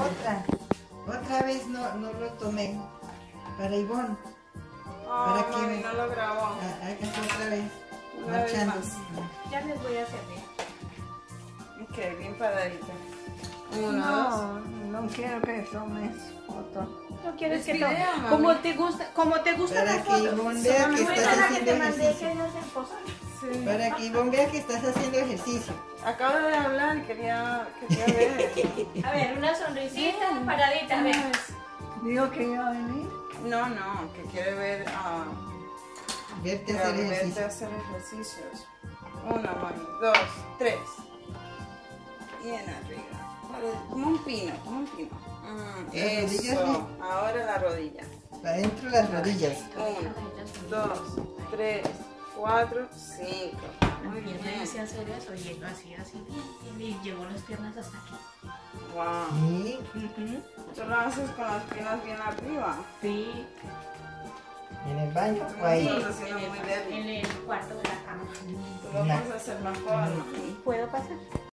Otra vez no lo tomé. Para Ivonne. Oh, mami, no lo grabó. Hágase otra vez. Una vez Marchando. más. Ya les voy a servir. Ok, bien paradita. No quiero que tomes fotos. No quieres Es que video, tome. mami. Como te gustan Para las que fotos. Ivonne vea que ¿No estás era la que haciendo te mandé que ejercicio. ellos se posan? Sí. Para que Ivonne vea que estás haciendo ejercicio. Acabo de hablar y quería ver. A ver, una sonrisita, paradita, a ver. Digo que iba a venir. No, que quiere ver Verte hacer verte ejercicio. hacer ejercicios. 1, mami, 2, 3. Bien arriba. Como un pino. Las rodillas, Eso. sí. Ahora la rodilla. Para adentro las rodillas. 1, 2, 3, 4, 5. Muy Yo bien. empecé a hacer eso y así bien. Y llevo las piernas hasta aquí. Wow. Y Tú lo haces con las piernas bien arriba. Sí. en el baño o ahí. Estás haciendo muy débil. En el cuarto de la cama. Tú lo vas a hacer mejor, mami. ¿Puedo pasar?